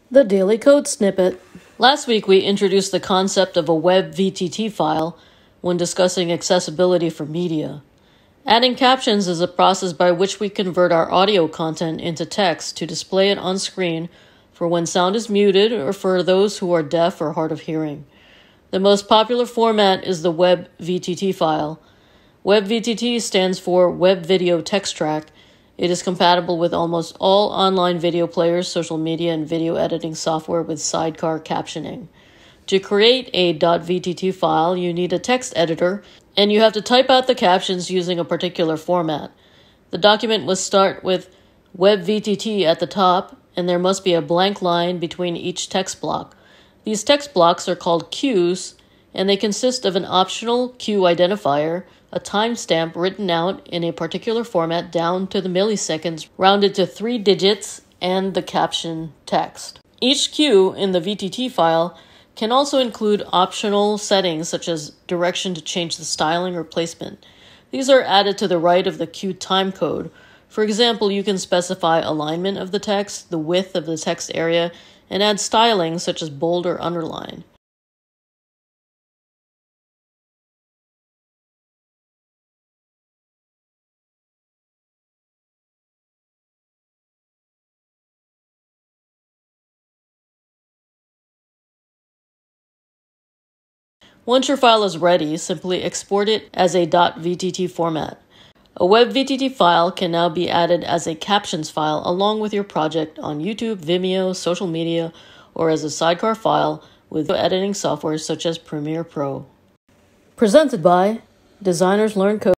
The Daily Code Snippet. Last week we introduced the concept of a WebVTT file when discussing accessibility for media. Adding captions is a process by which we convert our audio content into text to display it on screen for when sound is muted or for those who are deaf or hard of hearing. The most popular format is the WebVTT file. WebVTT stands for Web Video Text Track. It is compatible with almost all online video players, social media, and video editing software with sidecar captioning. To create a .vtt file, you need a text editor, and you have to type out the captions using a particular format. The document must start with WebVTT at the top, and there must be a blank line between each text block. These text blocks are called cues, and they consist of an optional cue identifier, a timestamp written out in a particular format down to the milliseconds, rounded to 3 digits, and the caption text. Each cue in the VTT file can also include optional settings such as direction to change the styling or placement. These are added to the right of the cue timecode. For example, you can specify alignment of the text, the width of the text area, and add styling such as bold or underline. Once your file is ready, simply export it as a .vtt format. A WebVTT file can now be added as a captions file along with your project on YouTube, Vimeo, social media, or as a sidecar file with editing software such as Premiere Pro. Presented by Designers Learn Code.